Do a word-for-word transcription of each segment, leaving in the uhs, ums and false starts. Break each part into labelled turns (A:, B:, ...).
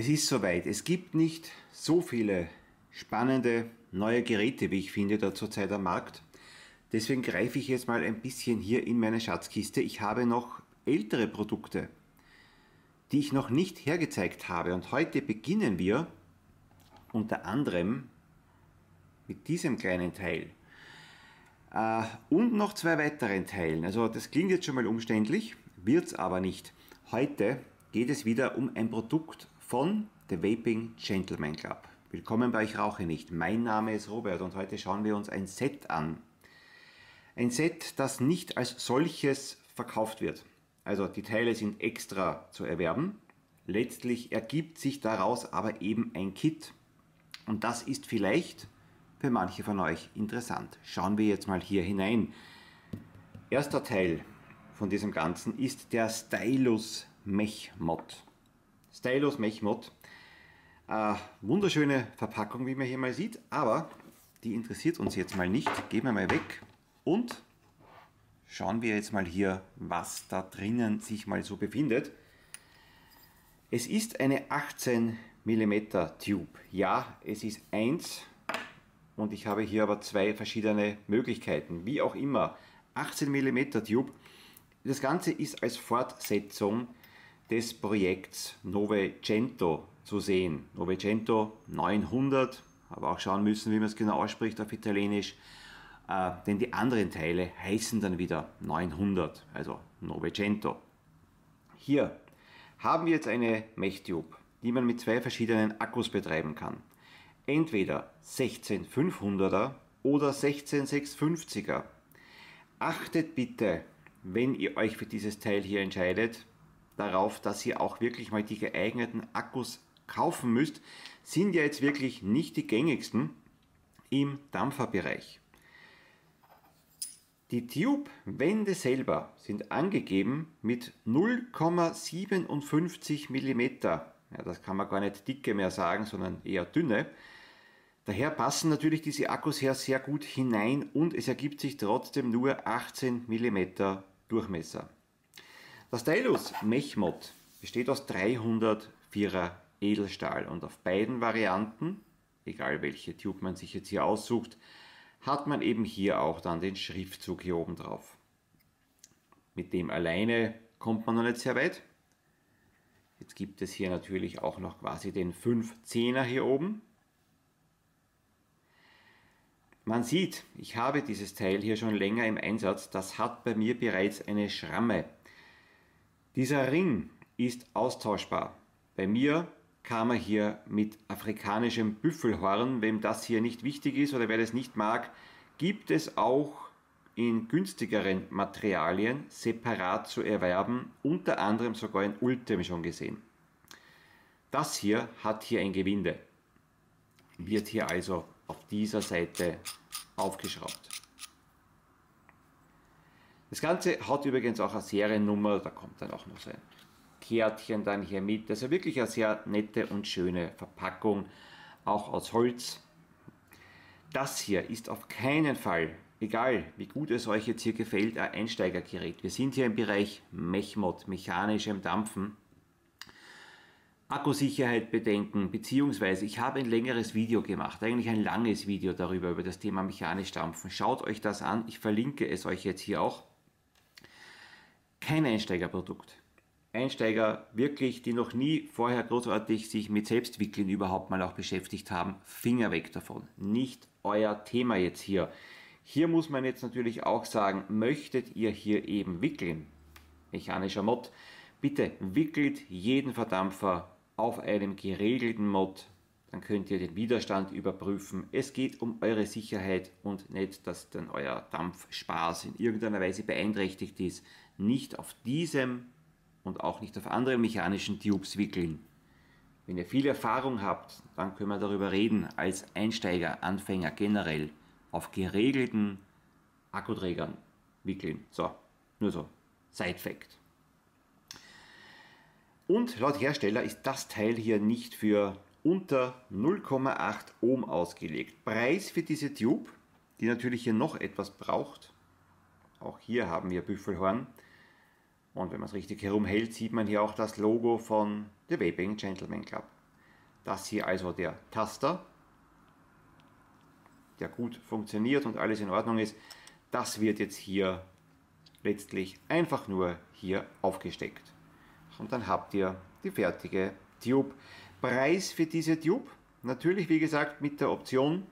A: Es ist soweit. Es gibt nicht so viele spannende neue Geräte, wie ich finde, da zurzeit am Markt. Deswegen greife ich jetzt mal ein bisschen hier in meine Schatzkiste. Ich habe noch ältere Produkte, die ich noch nicht hergezeigt habe. Und heute beginnen wir unter anderem mit diesem kleinen Teil äh, und noch zwei weiteren Teilen. Also das klingt jetzt schon mal umständlich, wird es aber nicht. Heute geht es wieder um ein Produkt von The Vaping Gentleman Club. Willkommen bei Ich Rauche nicht. Mein Name ist Robert und heute schauen wir uns ein Set an. Ein Set, das nicht als solches verkauft wird. Also die Teile sind extra zu erwerben. Letztlich ergibt sich daraus aber eben ein Kit. Und das ist vielleicht für manche von euch interessant. Schauen wir jetzt mal hier hinein. Erster Teil von diesem Ganzen ist der Stylus Mech Mod. Stylus Mech Mod. Äh, wunderschöne Verpackung, wie man hier mal sieht, aber die interessiert uns jetzt mal nicht. Gehen wir mal weg und schauen wir jetzt mal hier, was da drinnen sich mal so befindet. Es ist eine achtzehn Millimeter Tube. Ja, es ist eins und ich habe hier aber zwei verschiedene Möglichkeiten. Wie auch immer, achtzehn Millimeter Tube. Das Ganze ist als Fortsetzung des Projekts Novecento zu sehen. Novecento neunhundert, aber auch schauen müssen, wie man es genau ausspricht auf Italienisch, äh, denn die anderen Teile heißen dann wieder neunhundert, also Novecento. Hier haben wir jetzt eine Mechtube, die man mit zwei verschiedenen Akkus betreiben kann. Entweder sechzehn fünfhunderter oder sechzehn sechshundertfünfziger. Achtet bitte, wenn ihr euch für dieses Teil hier entscheidet, darauf, dass ihr auch wirklich mal die geeigneten Akkus kaufen müsst, sind ja jetzt wirklich nicht die gängigsten im Dampferbereich. Die Tube-Wände selber sind angegeben mit null Komma siebenundfünfzig Millimeter. Ja, das kann man gar nicht dicke mehr sagen, sondern eher dünne. Daher passen natürlich diese Akkus her sehr gut hinein und es ergibt sich trotzdem nur achtzehn Millimeter Durchmesser. Der Stylus Mech Mod besteht aus dreihundert Vierer Edelstahl und auf beiden Varianten, egal welche Tube man sich jetzt hier aussucht, hat man eben hier auch dann den Schriftzug hier oben drauf. Mit dem alleine kommt man noch nicht sehr weit. Jetzt gibt es hier natürlich auch noch quasi den fünfzehner hier oben. Man sieht, ich habe dieses Teil hier schon länger im Einsatz, das hat bei mir bereits eine Schramme. Dieser Ring ist austauschbar. Bei mir kam er hier mit afrikanischem Büffelhorn. Wem das hier nicht wichtig ist oder wer das nicht mag, gibt es auch in günstigeren Materialien separat zu erwerben, unter anderem sogar in Ultem schon gesehen. Das hier hat hier ein Gewinde, wird hier also auf dieser Seite aufgeschraubt. Das Ganze hat übrigens auch eine Seriennummer, da kommt dann auch noch so ein Kärtchen dann hier mit. Also wirklich eine sehr nette und schöne Verpackung, auch aus Holz. Das hier ist auf keinen Fall, egal wie gut es euch jetzt hier gefällt, ein Einsteigergerät. Wir sind hier im Bereich Mech Mod, mechanischem Dampfen. Akkusicherheit bedenken, beziehungsweise ich habe ein längeres Video gemacht, eigentlich ein langes Video darüber, über das Thema mechanisch Dampfen. Schaut euch das an, ich verlinke es euch jetzt hier auch. Kein Einsteigerprodukt. Einsteiger wirklich, die noch nie vorher großartig sich mit Selbstwickeln überhaupt mal auch beschäftigt haben, Finger weg davon. Nicht euer Thema jetzt hier. Hier muss man jetzt natürlich auch sagen, möchtet ihr hier eben wickeln, mechanischer Mod, bitte wickelt jeden Verdampfer auf einem geregelten Mod, dann könnt ihr den Widerstand überprüfen. Es geht um eure Sicherheit und nicht, dass dann euer Dampfspaß in irgendeiner Weise beeinträchtigt ist. Nicht auf diesem und auch nicht auf anderen mechanischen Tubes wickeln. Wenn ihr viel Erfahrung habt, dann können wir darüber reden, als Einsteiger, Anfänger generell auf geregelten Akkuträgern wickeln. So, nur so, Side Fact. Und laut Hersteller ist das Teil hier nicht für unter null Komma acht Ohm ausgelegt. Preis für diese Tube, die natürlich hier noch etwas braucht. Auch hier haben wir Büffelhorn. Und wenn man es richtig herumhält, sieht man hier auch das Logo von The Vaping Gentleman Club. Das hier also der Taster, der gut funktioniert und alles in Ordnung ist. Das wird jetzt hier letztlich einfach nur hier aufgesteckt. Und dann habt ihr die fertige Tube. Preis für diese Tube, natürlich wie gesagt mit der Option,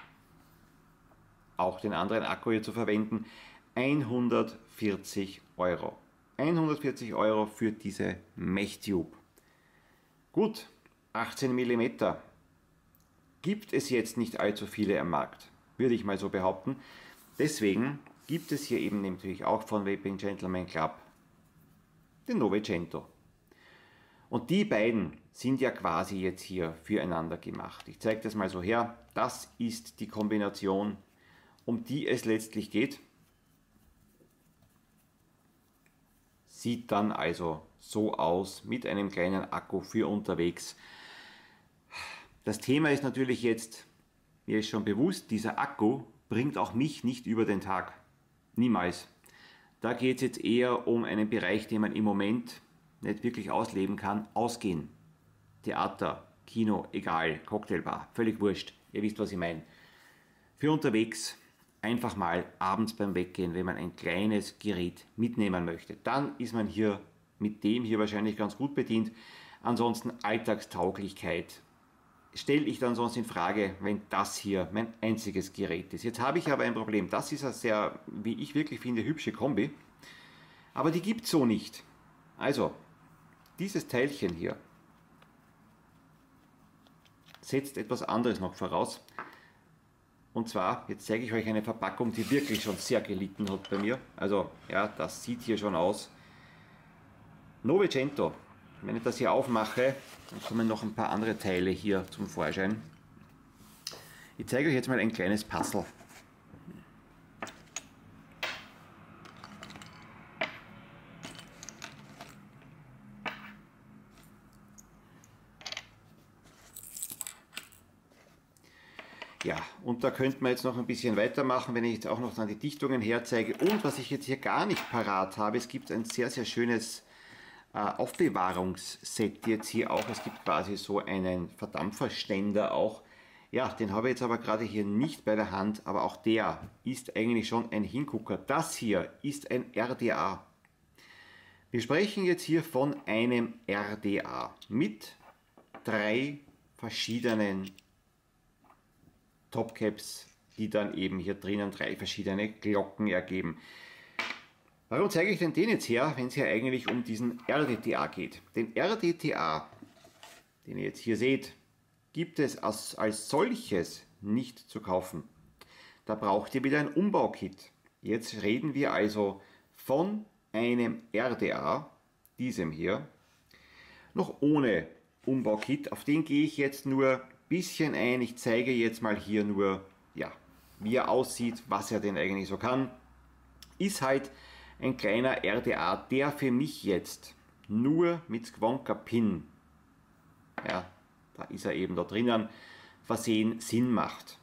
A: auch den anderen Akku hier zu verwenden, hundertvierzig Euro. hundertvierzig Euro für diese Mech-Tube. Gut, achtzehn Millimeter. Gibt es jetzt nicht allzu viele am Markt, würde ich mal so behaupten. Deswegen gibt es hier eben natürlich auch von Vaping Gentleman Club den Novecento. Und die beiden sind ja quasi jetzt hier füreinander gemacht. Ich zeige das mal so her. Das ist die Kombination, um die es letztlich geht. Sieht dann also so aus mit einem kleinen Akku für unterwegs. Das Thema ist natürlich jetzt, mir ist schon bewusst, dieser Akku bringt auch mich nicht über den Tag. Niemals. Da geht es jetzt eher um einen Bereich, den man im Moment nicht wirklich ausleben kann. Ausgehen. Theater, Kino, egal, Cocktailbar, völlig wurscht. Ihr wisst, was ich meine. Für unterwegs einfach mal abends beim Weggehen, wenn man ein kleines Gerät mitnehmen möchte. Dann ist man hier mit dem hier wahrscheinlich ganz gut bedient. Ansonsten Alltagstauglichkeit stelle ich dann sonst in Frage, wenn das hier mein einziges Gerät ist. Jetzt habe ich aber ein Problem. Das ist eine sehr, wie ich wirklich finde, hübsche Kombi. Aber die gibt es so nicht. Also, dieses Teilchen hier setzt etwas anderes noch voraus. Und zwar, jetzt zeige ich euch eine Verpackung, die wirklich schon sehr gelitten hat bei mir. Also, ja, das sieht hier schon aus. Novecento. Wenn ich das hier aufmache, dann kommen noch ein paar andere Teile hier zum Vorschein. Ich zeige euch jetzt mal ein kleines Puzzle. Ja, und da könnte man jetzt noch ein bisschen weitermachen, wenn ich jetzt auch noch dann die Dichtungen herzeige. Und was ich jetzt hier gar nicht parat habe, es gibt ein sehr, sehr schönes äh, Aufbewahrungsset jetzt hier auch. Es gibt quasi so einen Verdampferständer auch. Ja, den habe ich jetzt aber gerade hier nicht bei der Hand, aber auch der ist eigentlich schon ein Hingucker. Das hier ist ein R D A. Wir sprechen jetzt hier von einem R D A mit drei verschiedenen Topcaps, die dann eben hier drinnen drei verschiedene Glocken ergeben. Warum zeige ich denn den jetzt her, wenn es hier eigentlich um diesen R D T A geht? Den R D T A, den ihr jetzt hier seht, gibt es als, als solches nicht zu kaufen. Da braucht ihr wieder ein Umbaukit. Jetzt reden wir also von einem R D A, diesem hier, noch ohne Umbaukit. Auf den gehe ich jetzt nur bisschen ein. Ich zeige jetzt mal hier nur, ja, wie er aussieht, was er denn eigentlich so kann. Ist halt ein kleiner R D A, der für mich jetzt nur mit Squonka Pin, ja, da ist er eben da drinnen, versehen Sinn macht.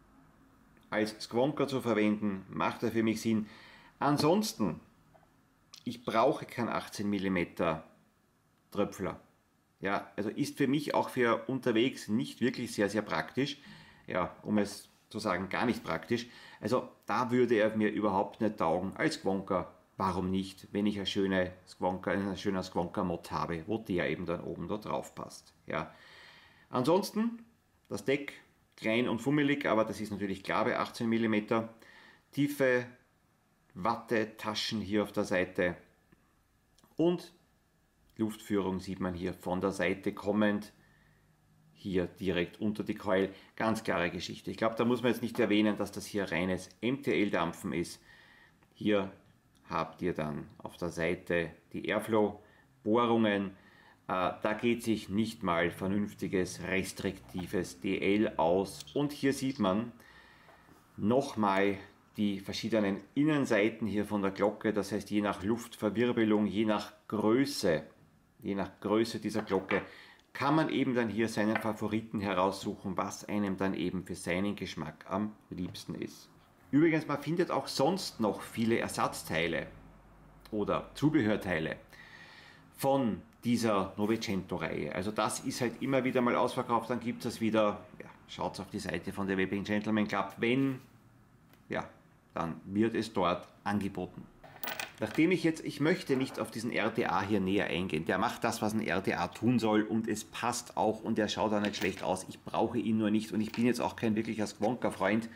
A: Als Squonka zu verwenden, macht er für mich Sinn. Ansonsten, ich brauche keinen achtzehn Millimeter Tröpfler. Ja, also ist für mich auch für unterwegs nicht wirklich sehr, sehr praktisch. Ja, um es zu sagen, gar nicht praktisch. Also da würde er mir überhaupt nicht taugen als Squonka. Warum nicht, wenn ich eine schöne Squonka, einen schönen Squonka-Mod habe, wo der eben dann oben da drauf passt. Ja. Ansonsten, das Deck, klein und fummelig, aber das ist natürlich klar bei achtzehn Millimeter. Tiefe Wattetaschen hier auf der Seite und Luftführung sieht man hier von der Seite kommend, hier direkt unter die Coil. Ganz klare Geschichte. Ich glaube, da muss man jetzt nicht erwähnen, dass das hier reines M T L-Dampfen ist. Hier habt ihr dann auf der Seite die Airflow-Bohrungen. Äh, da geht sich nicht mal vernünftiges, restriktives D L aus. Und hier sieht man nochmal die verschiedenen Innenseiten hier von der Glocke. Das heißt, je nach Luftverwirbelung, je nach Größe, je nach Größe dieser Glocke kann man eben dann hier seinen Favoriten heraussuchen, was einem dann eben für seinen Geschmack am liebsten ist. Übrigens, man findet auch sonst noch viele Ersatzteile oder Zubehörteile von dieser Novecento-Reihe. Also das ist halt immer wieder mal ausverkauft, dann gibt es wieder, ja, schaut auf die Seite von der Weeping Gentleman Club, wenn, ja, dann wird es dort angeboten. Nachdem ich jetzt, ich möchte nicht auf diesen R D A hier näher eingehen, der macht das, was ein R D A tun soll und es passt auch und der schaut auch nicht schlecht aus, ich brauche ihn nur nicht und ich bin jetzt auch kein wirklicher Squonka-Freund.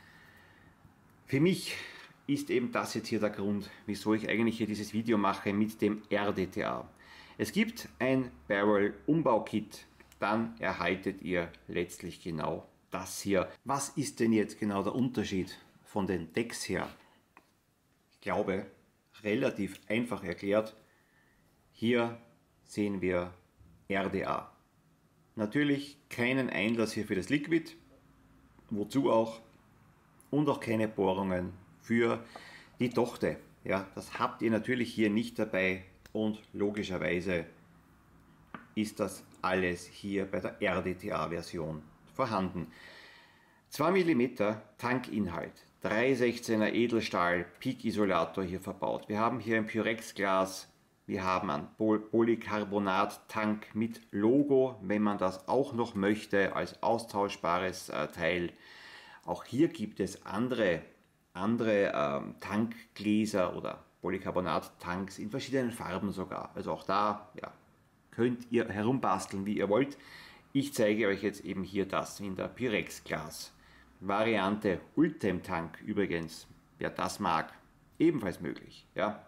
A: Für mich ist eben das jetzt hier der Grund, wieso ich eigentlich hier dieses Video mache mit dem R D T A. Es gibt ein Barrel-Umbau-Kit, dann erhaltet ihr letztlich genau das hier. Was ist denn jetzt genau der Unterschied von den Decks her? Ich glaube, relativ einfach erklärt, hier sehen wir R D A. Natürlich keinen Einlass hier für das Liquid, wozu auch, und auch keine Bohrungen für die Dochte. Ja, das habt ihr natürlich hier nicht dabei und logischerweise ist das alles hier bei der R D T A-Version vorhanden. zwei Millimeter Tankinhalt, drei sechzehner Edelstahl Peak-Isolator hier verbaut. Wir haben hier ein Pyrex-Glas, wir haben einen Polycarbonat-Tank mit Logo, wenn man das auch noch möchte, als austauschbares äh, Teil. Auch hier gibt es andere, andere ähm, Tankgläser oder Polycarbonat-Tanks in verschiedenen Farben sogar. Also auch da, ja, könnt ihr herumbasteln, wie ihr wollt. Ich zeige euch jetzt eben hier das in der Pyrex-Glas Variante. Ultem Tank übrigens, wer das mag, ebenfalls möglich. Ja.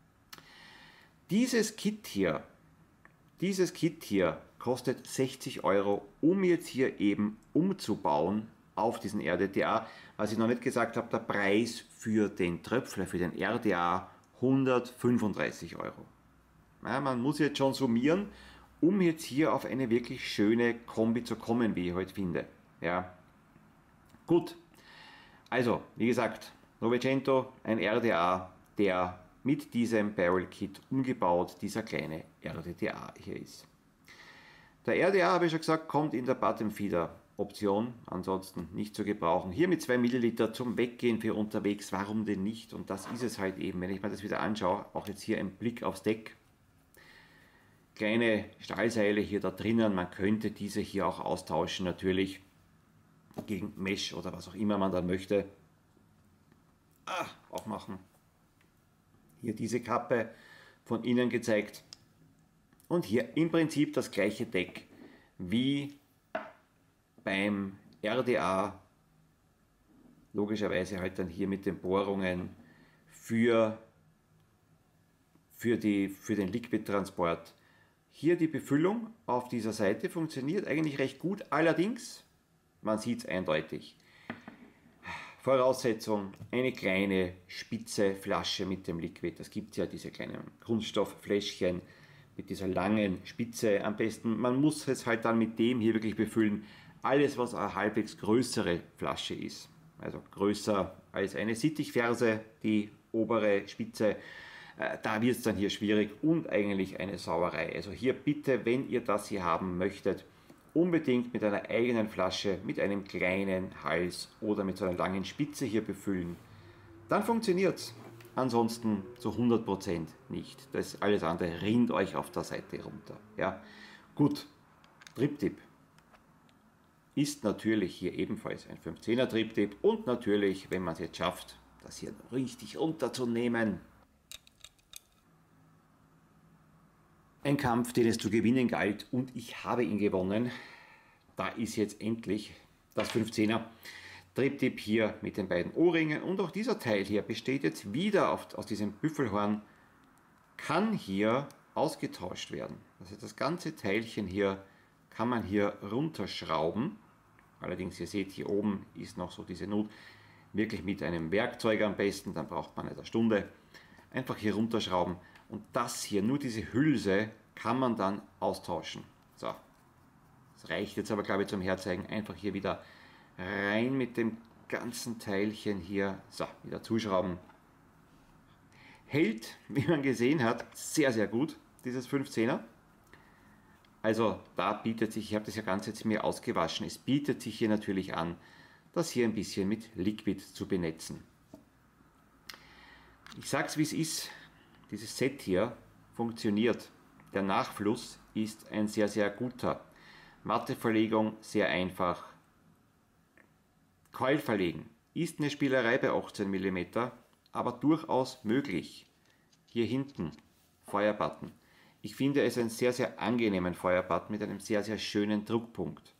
A: Dieses Kit hier, dieses Kit hier kostet sechzig Euro, um jetzt hier eben umzubauen auf diesen R D T A. Was ich noch nicht gesagt habe, der Preis für den Tröpfler, für den R D A, hundertfünfunddreißig Euro. Ja, man muss jetzt schon summieren, um jetzt hier auf eine wirklich schöne Kombi zu kommen, wie ich heute finde. Ja. Gut, also wie gesagt, Novecento, ein R D A, der mit diesem Barrel Kit umgebaut dieser kleine R D T A hier ist. Der R D A, habe ich schon gesagt, kommt in der Bottom Feeder Option, ansonsten nicht zu gebrauchen. Hier mit zwei Milliliter zum Weggehen für unterwegs, warum denn nicht? Und das ist es halt eben, wenn ich mir das wieder anschaue, auch jetzt hier ein Blick aufs Deck. Kleine Stahlseile hier da drinnen, man könnte diese hier auch austauschen natürlich gegen Mesh oder was auch immer man dann möchte. Ah, auch machen. Hier diese Kappe von innen gezeigt und hier im Prinzip das gleiche Deck wie beim R D A, logischerweise halt dann hier mit den Bohrungen für, für, die, für den Liquid-Transport. Hier die Befüllung auf dieser Seite funktioniert eigentlich recht gut, allerdings, man sieht es eindeutig. Voraussetzung, eine kleine spitze Flasche mit dem Liquid. Das gibt ja diese kleinen Kunststofffläschchen mit dieser langen Spitze am besten. Man muss es halt dann mit dem hier wirklich befüllen. Alles, was eine halbwegs größere Flasche ist, also größer als eine Sittichferse, die obere Spitze, äh, da wird es dann hier schwierig und eigentlich eine Sauerei. Also hier bitte, wenn ihr das hier haben möchtet, unbedingt mit einer eigenen Flasche, mit einem kleinen Hals oder mit so einer langen Spitze hier befüllen. Dann funktioniert es. Ansonsten zu hundert Prozent nicht. Das alles andere rinnt euch auf der Seite runter. Ja. Gut, Triptip ist natürlich hier ebenfalls ein fünfzehner Triptip und natürlich, wenn man es jetzt schafft, das hier richtig runterzunehmen. Ein Kampf, den es zu gewinnen galt und ich habe ihn gewonnen. Da ist jetzt endlich das fünfzehner Triptip hier mit den beiden Ohrringen und auch dieser Teil hier besteht jetzt wieder auf, aus diesem Büffelhorn, kann hier ausgetauscht werden. Also das ganze Teilchen hier kann man hier runterschrauben. Allerdings, ihr seht, hier oben ist noch so diese Nut, wirklich mit einem Werkzeug am besten, dann braucht man eine Stunde. Einfach hier runterschrauben und das hier, nur diese Hülse, kann man dann austauschen. So, das reicht jetzt aber, glaube ich, zum Herzeigen. Einfach hier wieder rein mit dem ganzen Teilchen hier. So, wieder zuschrauben. Hält, wie man gesehen hat, sehr, sehr gut, dieses fünfzehner. Also da bietet sich, ich habe das ja ganz jetzt mir ausgewaschen, es bietet sich hier natürlich an, das hier ein bisschen mit Liquid zu benetzen. Ich sage es wie es ist, dieses Set hier funktioniert. Der Nachfluss ist ein sehr, sehr guter. Matteverlegung sehr einfach. Coil verlegen ist eine Spielerei bei achtzehn Millimeter, aber durchaus möglich. Hier hinten, Feuerbutton. Ich finde es einen sehr, sehr angenehmen Feuerbutton mit einem sehr, sehr schönen Druckpunkt.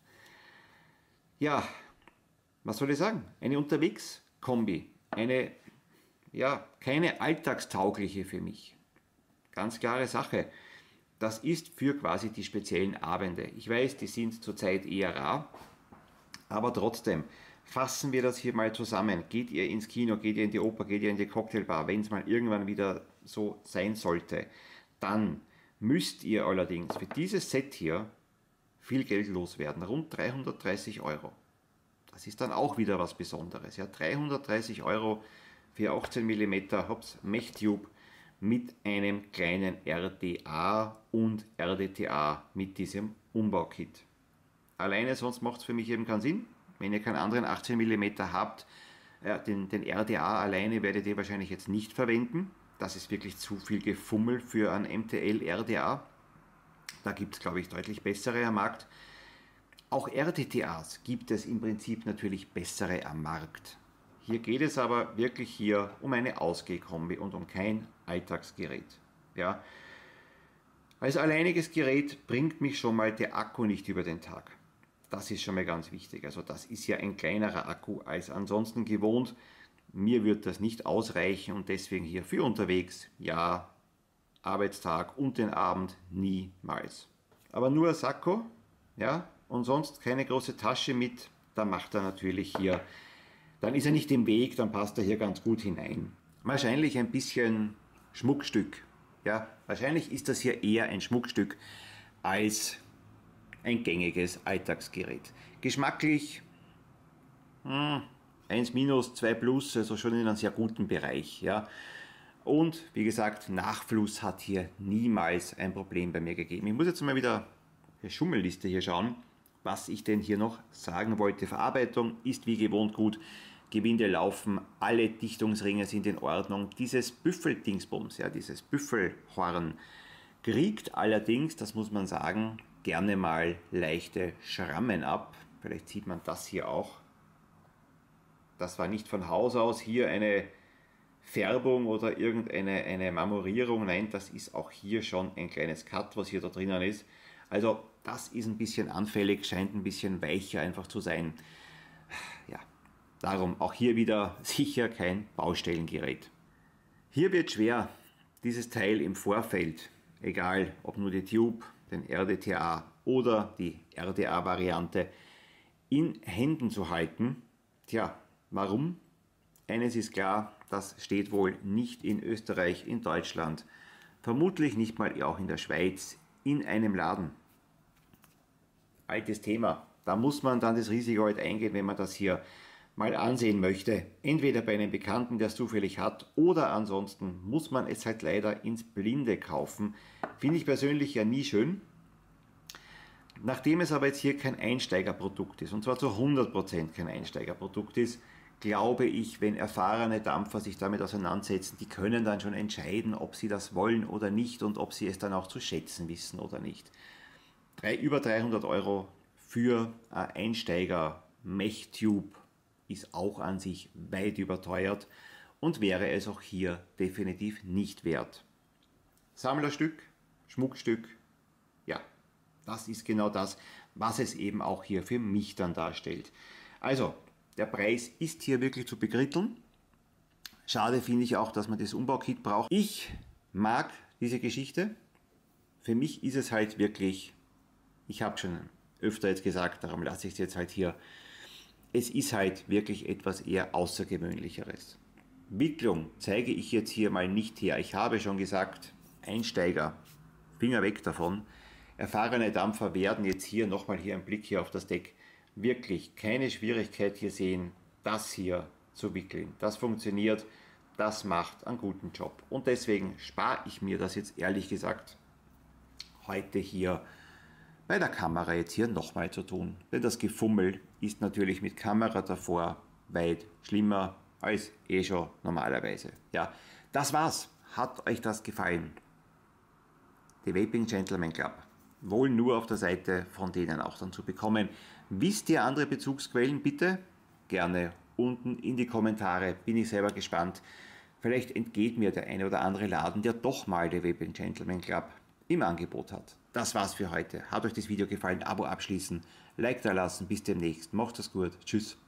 A: Ja, was soll ich sagen? Eine Unterwegs-Kombi. Eine, ja, keine alltagstaugliche für mich. Ganz klare Sache. Das ist für quasi die speziellen Abende. Ich weiß, die sind zurzeit eher rar, aber trotzdem, fassen wir das hier mal zusammen. Geht ihr ins Kino, geht ihr in die Oper, geht ihr in die Cocktailbar, wenn es mal irgendwann wieder so sein sollte, dann müsst ihr allerdings für dieses Set hier viel Geld loswerden, rund dreihundertdreißig Euro. Das ist dann auch wieder was Besonderes. Ja, dreihundertdreißig Euro für achtzehn Millimeter Hops Mechtube mit einem kleinen R D A und R D T A mit diesem Umbaukit. Alleine sonst macht es für mich eben keinen Sinn. Wenn ihr keinen anderen achtzehn Millimeter habt, äh, den, den R D A alleine werdet ihr wahrscheinlich jetzt nicht verwenden. Das ist wirklich zu viel Gefummel für ein M T L R D A. Da gibt es, glaube ich, deutlich bessere am Markt. Auch R D T As gibt es im Prinzip natürlich bessere am Markt. Hier geht es aber wirklich hier um eine Ausgehkombi und um kein Alltagsgerät. Ja. Als alleiniges Gerät bringt mich schon mal der Akku nicht über den Tag. Das ist schon mal ganz wichtig. Also das ist ja ein kleinerer Akku als ansonsten gewohnt. Mir wird das nicht ausreichen und deswegen hier für unterwegs, ja, Arbeitstag und den Abend niemals. Aber nur ein Sakko, ja, und sonst keine große Tasche mit, da macht er natürlich hier, dann ist er nicht im Weg, dann passt er hier ganz gut hinein. Wahrscheinlich ein bisschen Schmuckstück, ja, wahrscheinlich ist das hier eher ein Schmuckstück als ein gängiges Alltagsgerät. Geschmacklich, hm, eins minus, zwei plus, also schon in einem sehr guten Bereich, ja. Und wie gesagt, Nachfluss hat hier niemals ein Problem bei mir gegeben. Ich muss jetzt mal wieder die Schummelliste hier schauen, was ich denn hier noch sagen wollte. Verarbeitung ist wie gewohnt gut, Gewinde laufen, alle Dichtungsringe sind in Ordnung. Dieses Büffeldingsbums, ja, dieses Büffelhorn, kriegt allerdings, das muss man sagen, gerne mal leichte Schrammen ab. Vielleicht sieht man das hier auch. Das war nicht von Haus aus hier eine Färbung oder irgendeine eine Marmorierung. Nein, das ist auch hier schon ein kleines Cut, was hier da drinnen ist. Also das ist ein bisschen anfällig, scheint ein bisschen weicher einfach zu sein. Ja, darum auch hier wieder sicher kein Baustellengerät. Hier wird schwer, dieses Teil im Vorfeld, egal ob nur die Tube, den R D T A oder die R D A-Variante, in Händen zu halten. Tja, warum? Eines ist klar, das steht wohl nicht in Österreich, in Deutschland, vermutlich nicht mal auch in der Schweiz, in einem Laden. Altes Thema, da muss man dann das Risiko halt eingehen, wenn man das hier mal ansehen möchte. Entweder bei einem Bekannten, der es zufällig hat, oder ansonsten muss man es halt leider ins Blinde kaufen. Finde ich persönlich ja nie schön. Nachdem es aber jetzt hier kein Einsteigerprodukt ist, und zwar zu hundert Prozent kein Einsteigerprodukt ist, glaube ich, wenn erfahrene Dampfer sich damit auseinandersetzen, die können dann schon entscheiden, ob sie das wollen oder nicht und ob sie es dann auch zu schätzen wissen oder nicht. Drei, über dreihundert Euro für ein Einsteiger Mechtube ist auch an sich weit überteuert und wäre es auch hier definitiv nicht wert. Sammlerstück, Schmuckstück, ja, das ist genau das, was es eben auch hier für mich dann darstellt. Also, der Preis ist hier wirklich zu bekritteln. Schade finde ich auch, dass man das Umbaukit braucht. Ich mag diese Geschichte. Für mich ist es halt wirklich, ich habe schon öfter jetzt gesagt, darum lasse ich es jetzt halt hier, es ist halt wirklich etwas eher Außergewöhnlicheres. Wicklung zeige ich jetzt hier mal nicht her. Ich habe schon gesagt, Einsteiger, Finger weg davon. Erfahrene Dampfer werden jetzt hier nochmal hier einen Blick hier auf das Deck wirklich keine Schwierigkeit hier sehen, das hier zu wickeln. Das funktioniert, das macht einen guten Job. Und deswegen spare ich mir das jetzt ehrlich gesagt heute hier bei der Kamera jetzt hier nochmal zu tun. Denn das Gefummel ist natürlich mit Kamera davor weit schlimmer als eh schon normalerweise. Ja, das war's. Hat euch das gefallen? The Vaping Gentleman Club, wohl nur auf der Seite von denen auch dann zu bekommen. Wisst ihr andere Bezugsquellen? Bitte gerne unten in die Kommentare, bin ich selber gespannt. Vielleicht entgeht mir der eine oder andere Laden, der doch mal The Vaping Gentleman Club im Angebot hat. Das war's für heute. Hat euch das Video gefallen? Abo abschließen, Like da lassen, bis demnächst. Macht es gut. Tschüss.